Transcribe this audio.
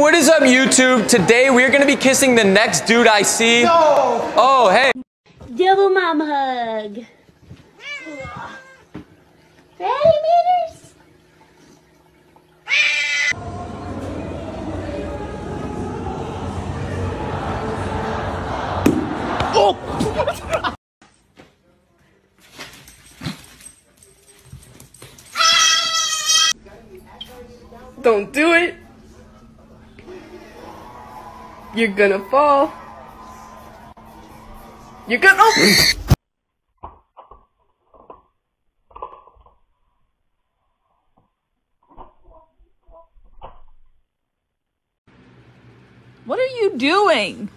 what is up, YouTube? Today we're gonna be kissing the next dude I see. No! Oh, hey. Double mom hug. Ready, meters? Oh! Don't do it. You're gonna fall. You're gonna. Oh. What are you doing?